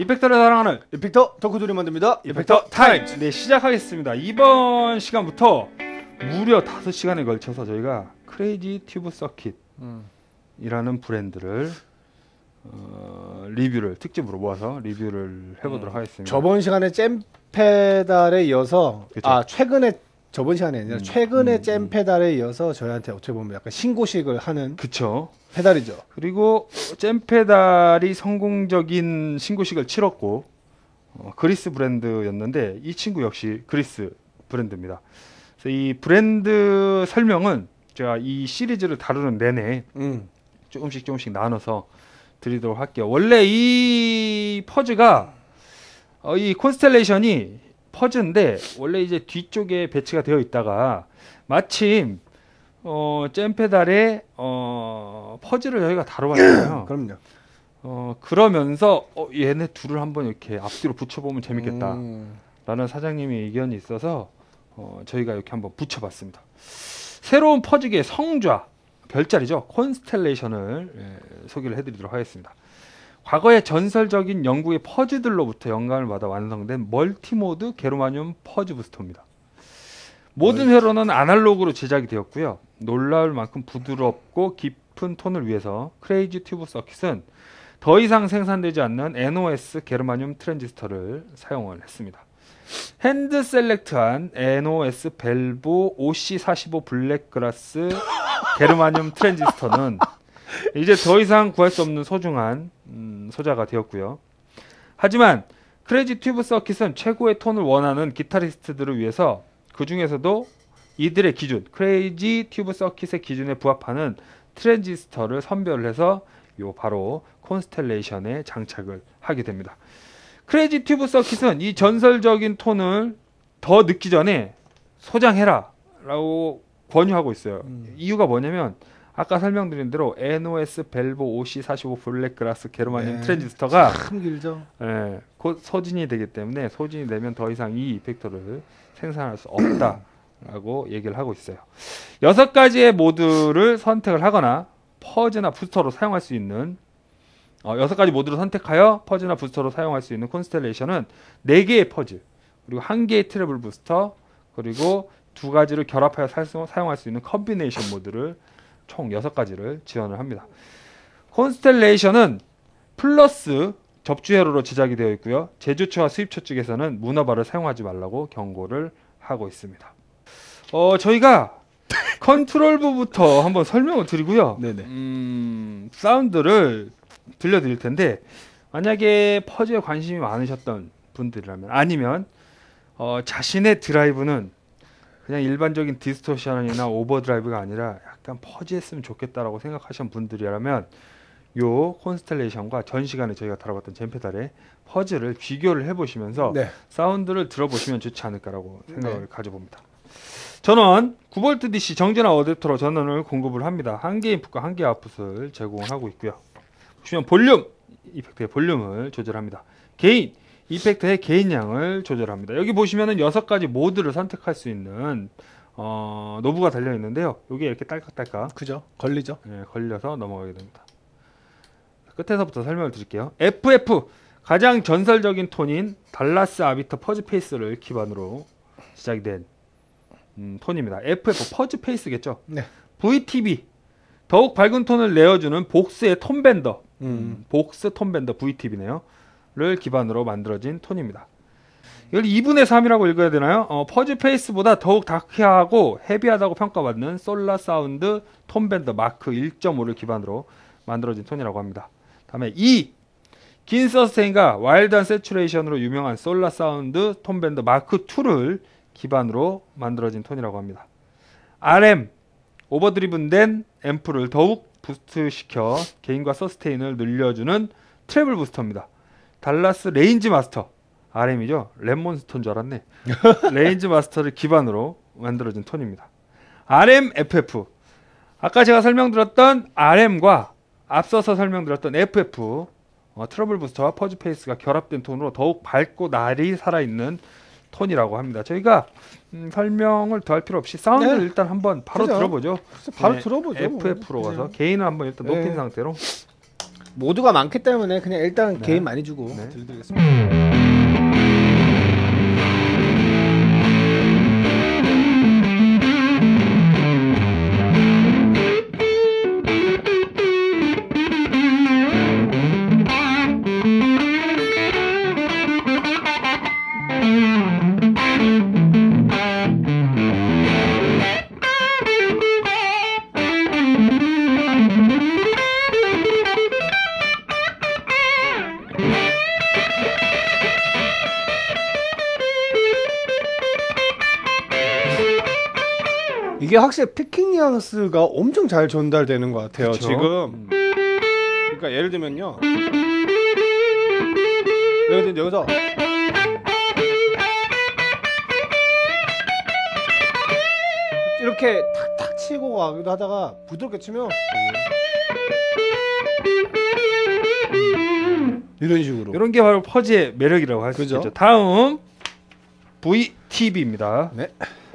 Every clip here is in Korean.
이펙터를 사랑하는 이펙터 덕후들이 만듭니다. 이펙터 타임즈. 네, 시작하겠습니다. 이번 시간부터 무려 5시간에 걸쳐서 저희가 크레이지 튜브 서킷이라는 브랜드를 리뷰를 특집으로 모아서 리뷰를 해보도록 하겠습니다. 저번 시간에 잼 페달에 이어서 그쵸? 최근에 저번 시간에 아니라 최근에 잼 페달에 이어서 저희한테 어떻게 보면 약간 신고식을 하는 그쵸. 페달이죠. 그리고 잼 페달이 성공적인 신고식을 치렀고 그리스 브랜드였는데 이 친구 역시 그리스 브랜드입니다. 그래서 이 브랜드 설명은 제가 이 시리즈를 다루는 내내 조금씩 나눠서 드리도록 할게요. 원래 이 퍼즈가 이 콘스텔레이션이 퍼즈인데 원래 이제 뒤쪽에 배치가 되어 있다가 마침 잼 페달에 퍼즈를 저희가 다뤄봤잖아요. 그럼요. 그러면서 얘네 둘을 한번 이렇게 앞뒤로 붙여보면 재밌겠다 라는 사장님의 의견이 있어서 저희가 이렇게 한번 붙여봤습니다. 새로운 퍼즈계의 성좌 별자리죠. 콘스텔레이션을 소개를 해드리도록 하겠습니다. 과거의 전설적인 영국의 퍼즈들로부터 영감을 받아 완성된 멀티모드 게르마늄 퍼즈 부스터입니다. 모든 회로는 아날로그로 제작이 되었고요. 놀라울 만큼 부드럽고 깊은 톤을 위해서 크레이지 튜브 서킷은 더 이상 생산되지 않는 NOS 게르마늄 트랜지스터를 사용을 했습니다. 핸드 셀렉트한 NOS 밸브 OC45 블랙그라스 게르마늄 트랜지스터는 이제 더 이상 구할 수 없는 소중한 소자가 되었고요. 하지만 크레이지 튜브 서킷은 최고의 톤을 원하는 기타리스트들을 위해서 그 중에서도 이들의 기준, 크레이지 튜브 서킷의 기준에 부합하는 트랜지스터를 선별을 해서 바로 콘스텔레이션에 장착을 하게 됩니다. 크레이지 튜브 서킷은 이 전설적인 톤을 더 늦기 전에 소장해라 라고 권유하고 있어요. 이유가 뭐냐면 아까 설명드린 대로 NOS 밸브 OC45 블랙그라스 게르마늄 트랜지스터가 참 길죠. 곧 소진이 되기 때문에 소진이 되면 더 이상 이 이펙터를 생산할 수 없다라고 얘기를 하고 있어요. 6가지의 모드를 선택을 하거나 퍼즈나 부스터로 사용할 수 있는 6가지 모드를 선택하여 퍼즈나 부스터로 사용할 수 있는 콘스텔레이션은 4개의 퍼즈 그리고 1개의 트래블 부스터 그리고 2가지를 결합하여 사용할 수 있는 컨비네이션 모드를 총 6가지를 지원을 합니다. 콘스텔레이션은 플러스 접주 회로로 제작이 되어 있고요. 제조처와 수입처 측에서는 문어발을 사용하지 말라고 경고를 하고 있습니다. 저희가 컨트롤부부터 한번 설명을 드리고요. 사운드를 들려드릴 텐데 만약에 퍼즈에 관심이 많으셨던 분들이라면 아니면 자신의 드라이브는 그냥 일반적인 디스토션이나 오버드라이브가 아니라 약간 퍼즈했으면 좋겠다라고 생각하시는 분들이라면 요 콘스텔레이션과 전 시간에 저희가 다뤄봤던 잼 페달의 퍼즈를 비교를 해보시면서 사운드를 들어보시면 좋지 않을까라고 생각을 가져봅니다. 전원 9V DC 정전화 어댑터로 전원을 공급을 합니다. 1개 인풋과 1개 아웃풋을 제공하고 있고요. 보시면 볼륨, 이펙터의 볼륨을 조절합니다. 게인, 이펙터의 게인량을 조절합니다. 여기 보시면은 6가지 모드를 선택할 수 있는 노브가 달려 있는데요. 여기 이렇게 딸깍딸깍 그죠? 걸리죠? 네, 걸려서 넘어가게 됩니다. 끝에서부터 설명을 드릴게요. FF 가장 전설적인 톤인 달라스 아비터 퍼즈 페이스를 기반으로 시작이 된 톤입니다. FF 퍼즈 페이스겠죠? VTB 더욱 밝은 톤을 내어주는 복스의 톤밴더 복스 톤밴더 VTB네요. 를 기반으로 만들어진 톤입니다. 이걸 2분의 3이라고 읽어야 되나요? 퍼즈 페이스보다 더욱 다크하고 헤비하다고 평가받는 솔라 사운드 톤밴더 마크 1.5를 기반으로 만들어진 톤이라고 합니다. 다음에 긴 서스테인과 와일드한 세츄레이션으로 유명한 솔라 사운드 톤밴더 마크 2를 기반으로 만들어진 톤이라고 합니다. RM 오버드리븐된 앰프를 더욱 부스트시켜 게인과 서스테인을 늘려주는 트래블 부스터입니다. 달라스 레인지 마스터 RM이죠. 랩몬스터인 줄 알았네. 레인지 마스터를 기반으로 만들어진 톤입니다. RMFF 아까 제가 설명드렸던 RM과 앞서서 설명드렸던 FF 트러블 부스터와 퍼즈 페이스가 결합된 톤으로 더욱 밝고 날이 살아있는 톤이라고 합니다. 저희가 설명을 더 할 필요 없이 사운드를 일단 한번 바로 들어보죠. 바로 들어보죠. FF로 가서 게인을 한번 일단 높인 상태로 모두가 많기 때문에 그냥 일단 네. 개인 많이 주고 네. 들려드리겠습니다. 이게 확실히 피킹 뉘앙스가 엄청 잘 전달되는 것 같아요. 그쵸? 지금 그러니까 예를 들면요, 예를 들면 여기서 이렇게 탁탁 치고 가기도 하다가 부드럽게 치면 이런 식으로. 이런 게 바로 퍼지의 매력이라고 할 수 그죠? 있겠죠. 다음 VTB입니다. 네.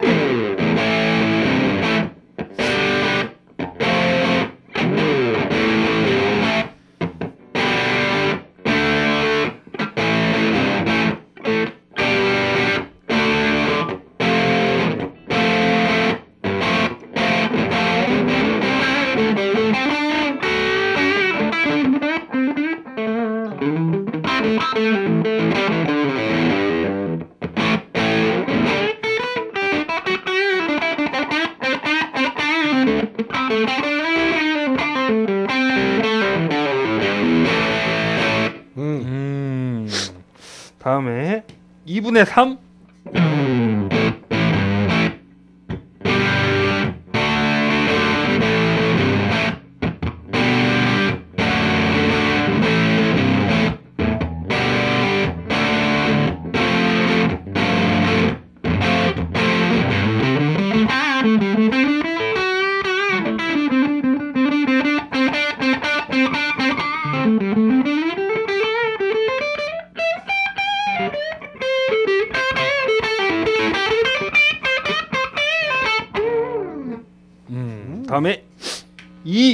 다음에 2분의 3. 다음에 2.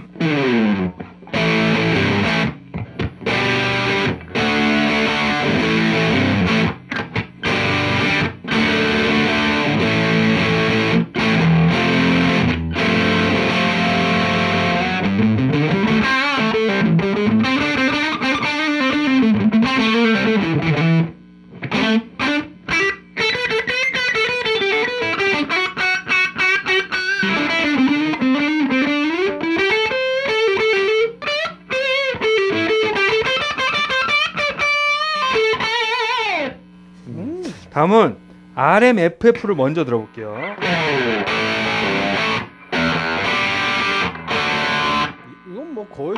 다음은 RMFF를 먼저 들어볼게요. 이건 뭐 거의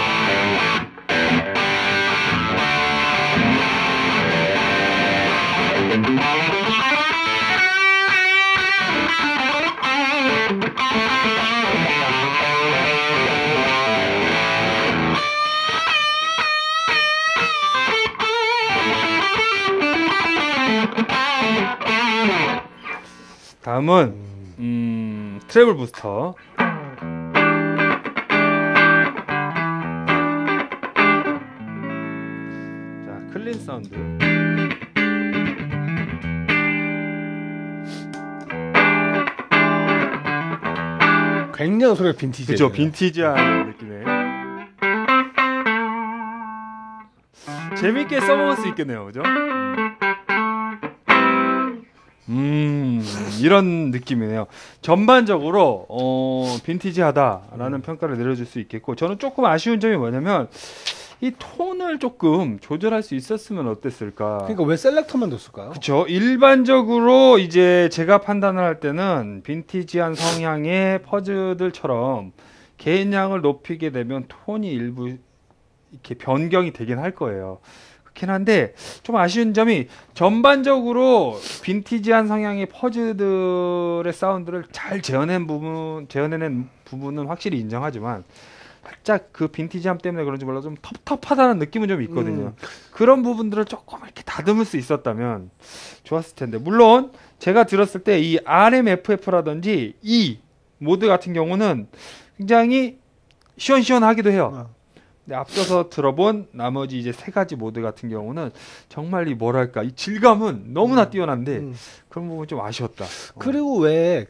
다음은 트래블 부스터. 자, 클린 사운드. 굉장히 소리가 빈티지. 그죠, 빈티지한 느낌의. 재밌게 써먹을 수 있겠네요, 그죠? 이런 느낌이네요. 전반적으로 빈티지하다라는 평가를 내려줄 수 있겠고, 저는 조금 아쉬운 점이 뭐냐면 이 톤을 조금 조절할 수 있었으면 어땠을까. 그러니까 왜 셀렉터만 뒀을까요? 그렇죠. 일반적으로 이제 제가 판단을 할 때는 빈티지한 성향의 퍼즐들처럼 개인량을 높이게 되면 톤이 일부 이렇게 변경이 되긴 할 거예요. 그렇긴 한데 좀 아쉬운 점이 전반적으로 빈티지한 성향의 퍼즐들의 사운드를 잘 재현해낸 부분은 확실히 인정하지만 살짝 그 빈티지함 때문에 그런지 몰라도 좀 텁텁하다는 느낌은 좀 있거든요. 그런 부분들을 조금 이렇게 다듬을 수 있었다면 좋았을 텐데, 물론 제가 들었을 때 이 RMFF라든지 이 모드 같은 경우는 굉장히 시원시원하기도 해요. 근데 앞서서 들어본 나머지 이제 3가지 모드 같은 경우는 정말 이 뭐랄까 이 질감은 너무나 뛰어난데 그런 부분 좀 아쉬웠다. 그리고 왜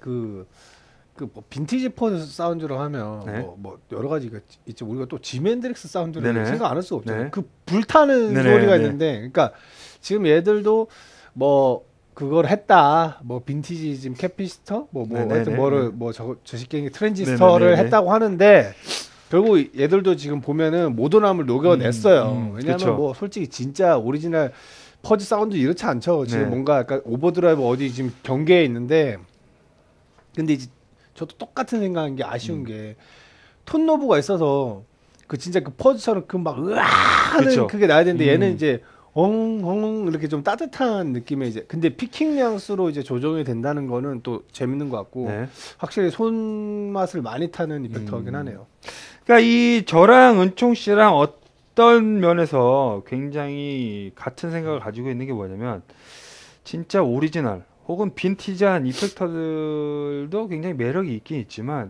뭐 빈티지 포드 사운드로 하면 네. 뭐 여러 가지가 있죠. 우리가 또 지미 앤드릭스 사운드를 네네. 생각 안 할 수가 없잖아요. 네. 그 불타는 네네. 소리가 네. 있는데, 그러니까 지금 얘들도 뭐 그걸 했다. 뭐 빈티지 지금 캐피시터 뭐 네네네. 하여튼 뭐를 뭐 저 식갱이 트랜지스터를 네네네. 했다고 하는데 결국 얘들도 지금 보면은 모던함을 녹여냈어요. 왜냐하면 그쵸. 뭐 솔직히 진짜 오리지널 퍼즈 사운드 이렇지 않죠. 지금 네. 뭔가 약간 오버드라이브 어디 지금 경계에 있는데, 근데 이제 저도 똑같은 생각한 게 아쉬운 게 톤 노브가 있어서 그 진짜 그 퍼즈처럼 그 막 으아 하는 그쵸. 그게 나야 되는데 얘는 이제 엉엉 이렇게 좀 따뜻한 느낌의 이제, 근데 피킹 량수로 이제 조정이 된다는 거는 또 재밌는 것 같고 네. 확실히 손맛을 많이 타는 이펙터긴 하네요. 그러니까 이 저랑 은총 씨랑 어떤 면에서 굉장히 같은 생각을 가지고 있는 게 뭐냐면 진짜 오리지널 혹은 빈티지한 이펙터들도 굉장히 매력이 있긴 있지만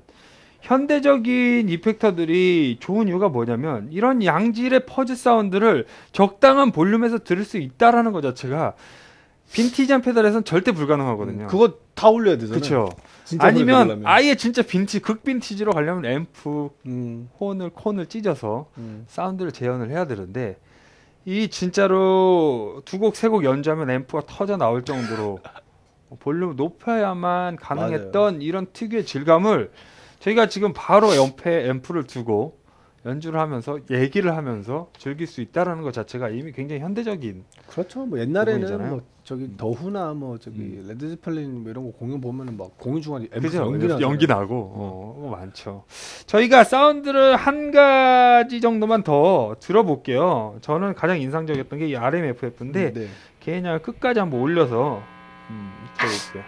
현대적인 이펙터들이 좋은 이유가 뭐냐면 이런 양질의 퍼즈 사운드를 적당한 볼륨에서 들을 수 있다라는 것 자체가 빈티지한 페달에서는 절대 불가능하거든요. 그거 다 올려야 되잖아요. 그렇죠. 진짜 아니면 그러려면. 아예 진짜 극빈티지로 가려면 앰프 음, 콘을 찢어서 음. 사운드를 재현을 해야 되는데 이 진짜로 2곡 3곡 연주하면 앰프가 터져 나올 정도로 볼륨을 높여야만 가능했던 이런 특유의 질감을 저희가 지금 바로 옆에 앰프를 두고 연주를 하면서 얘기를 하면서 즐길 수 있다라는 것 자체가 이미 굉장히 현대적인. 그렇죠. 뭐 옛날에는 부분이잖아요. 뭐 저기 더후나 뭐 저기 레드제펠린 뭐 이런 거 공연 보면은 막 공연 중간에 그죠? 연기 연기 나고 많죠. 저희가 사운드를 한 가지 정도만 더 들어볼게요. 저는 가장 인상적이었던 게 이 RMFF인데 네. 개인양을 끝까지 한번 올려서 들어볼게요.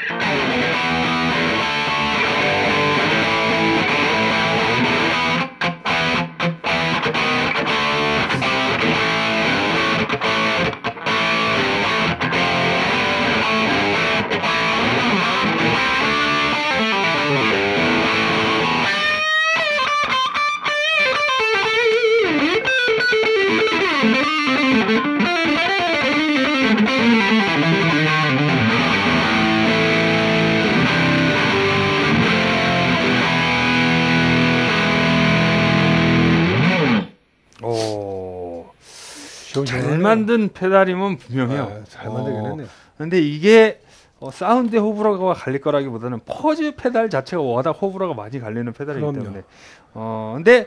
잘 만든 페달이면 분명해요. 잘 만들긴 했네요. 근데 이게 사운드의 호불호가 갈릴 거라기보다는 퍼즈 페달 자체가 워낙 호불호가 많이 갈리는 페달이기 그럼요. 때문에 근데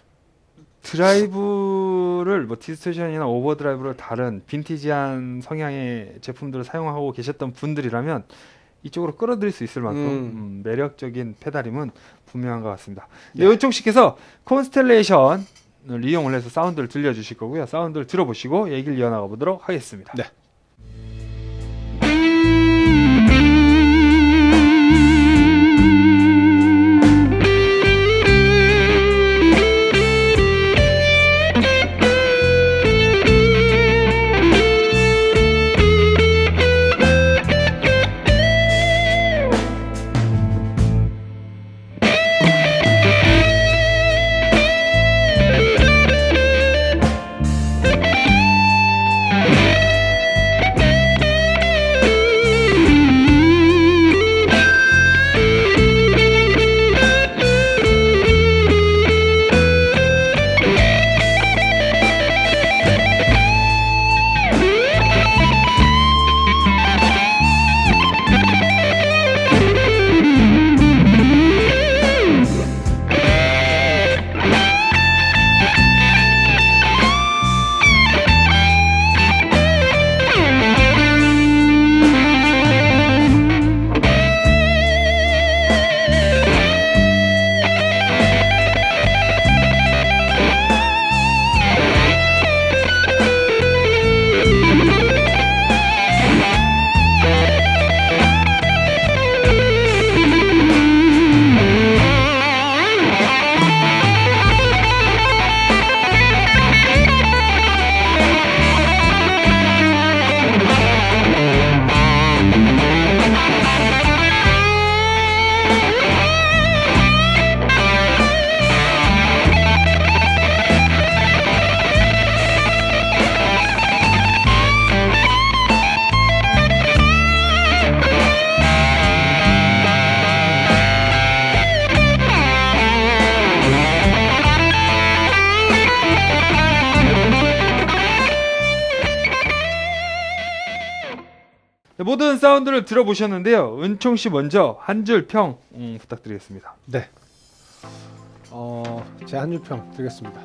드라이브를 뭐 디스토션이나 오버드라이브를 다른 빈티지한 성향의 제품들을 사용하고 계셨던 분들이라면 이쪽으로 끌어들일 수 있을 만큼 매력적인 페달임은 분명한 것 같습니다. 네. 이쪽 씨께서 콘스텔레이션을 이용을 해서 사운드를 들려주실 거고요. 사운드를 들어보시고 얘기를 이어나가 보도록 하겠습니다. 네. 네, 모든 사운드를 들어보셨는데요. 은총 씨 먼저 한 줄 평 부탁드리겠습니다. 네. 제 한 줄 평 드리겠습니다.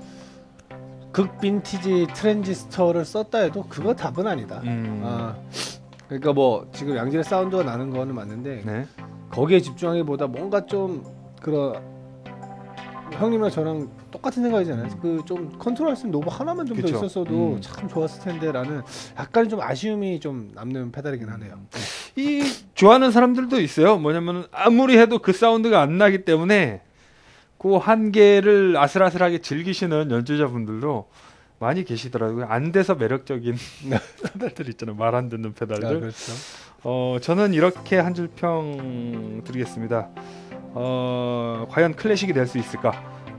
극 빈티지 트랜지스터를 썼다 해도 그거 답은 아니다. 그러니까 뭐 지금 양질의 사운드가 나는 거는 맞는데 네. 거기에 집중하기보다 뭔가 좀 그런 형님이랑 저랑 똑같은 생각이잖아요. 그 좀 컨트롤할 수 있는 노브 하나만 좀 더 그쵸. 있었어도 참 좋았을 텐데라는 약간 좀 아쉬움이 좀 남는 페달이긴 하네요. 이 좋아하는 사람들도 있어요. 뭐냐면 아무리 해도 그 사운드가 안 나기 때문에 그 한계를 아슬아슬하게 즐기시는 연주자분들도 많이 계시더라고요. 안 돼서 매력적인 페달들 있잖아요. 말 안 듣는 페달들. 아, 그렇죠. 저는 이렇게 한 줄 평 드리겠습니다. 과연 클래식이 될 수 있을까?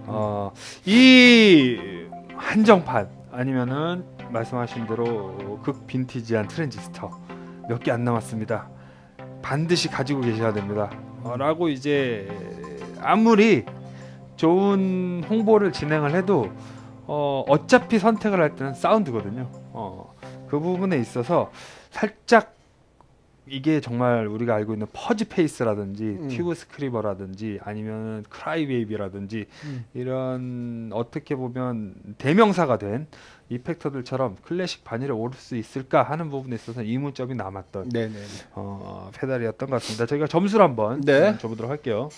이 한정판 아니면은 말씀하신 대로 극 빈티지한 트랜지스터 몇 개 안 남았습니다. 반드시 가지고 계셔야 됩니다. 라고 이제 아무리 좋은 홍보를 진행을 해도 어차피 선택을 할 때는 사운드거든요. 그 부분에 있어서 살짝 이게 정말 우리가 알고 있는 퍼지 페이스라든지 튜브 스크리버라든지 아니면 크라이 베이비라든지 이런 어떻게 보면 대명사가 된 이펙터들처럼 클래식 반열에 오를 수 있을까 하는 부분에 있어서 의문점이 남았던 네네. 페달이었던 것 같습니다. 저희가 점수를 한번 네. 줘보도록 할게요.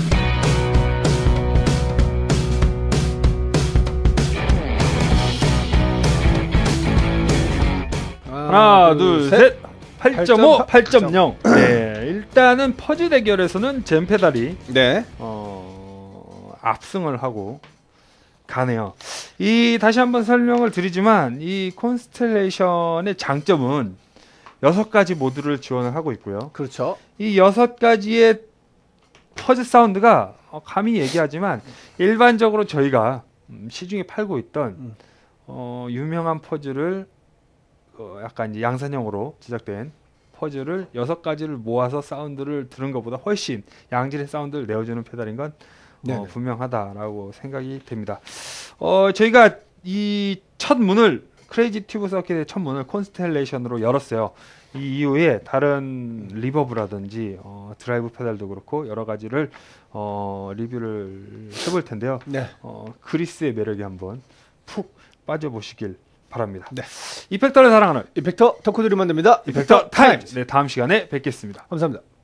하나, 둘, 셋. 8.5, 8.0. 네, 일단은 퍼지 대결에서는 젠 페달이 네. 압승을 하고 가네요. 이 다시 한번 설명을 드리지만 이 콘스텔레이션의 장점은 6가지 모드를 지원을 하고 있고요. 그렇죠. 이 6가지의 퍼지 사운드가 감히 얘기하지만 일반적으로 저희가 시중에 팔고 있던 유명한 퍼즐을 약간 이제 양산형으로 제작된 퍼즐을 6가지를 모아서 사운드를 들은 것보다 훨씬 양질의 사운드를 내어주는 페달인 건 분명하다라고 생각이 됩니다. 저희가 이 첫 문을 크레이지 튜브 서킷의 첫 문을 콘스텔레이션으로 열었어요. 이 이후에 다른 리버브라든지 드라이브 페달도 그렇고 여러 가지를 리뷰를 해볼 텐데요. 네. 그리스의 매력에 한번 푹 빠져보시길 바랍니다. 네. 이펙터를 사랑하는 이펙터 덕후들이 만듭니다. 이펙터 타임즈. 네, 다음 시간에 뵙겠습니다. 감사합니다.